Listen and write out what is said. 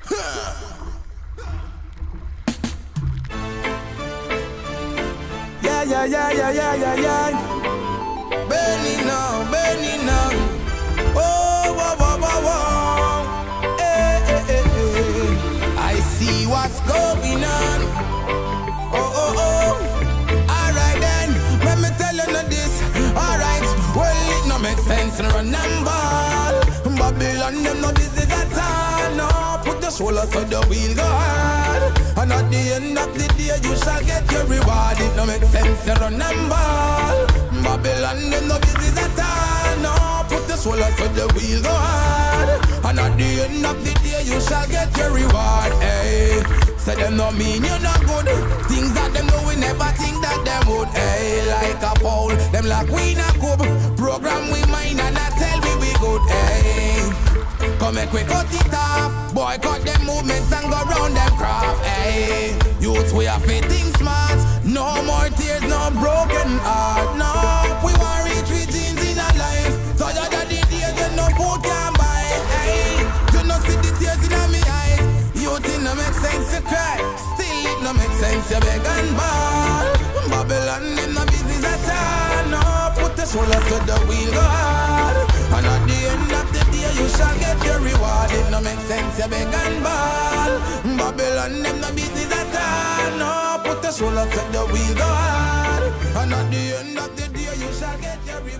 Yeah. Burning now. Oh, whoa. Hey. I see what's going on. Oh. Alright then, let me tell you this. Alright, well it no make sense to run and ball. Babylon them no business at all. No, put the shoulder so the wheel go hard. And at the end of the day you shall get your reward. It no make sense to run and ball. Babylon them no business at all. No, put the shoulder so the wheel go hard. And at the end of the day you shall get your reward. Hey, say them no mean you're not good. Things that them know we never think that them would. Hey, like a foul, them like we not cub. Program we mind and I tell we good. Hey, come make we cut it off. Boycott them movements and go round them craft. Hey, youths we are fitting smart. No more tears, no broken heart. No, we want reach with things in our life. So you got the days and no food can buy. Hey, you no see the tears in my eyes. Youth it no make sense to cry. Still it no make sense to beg and ball. Babylon them no business at all. No, put the shoulders to the wheel go hard. And at the end of the day you shall get your reward. It no make sense to beg and ball. Babylon them no business at all. No, put the shoulders to the wheel go hard. And at the end of the day you shall get your reward.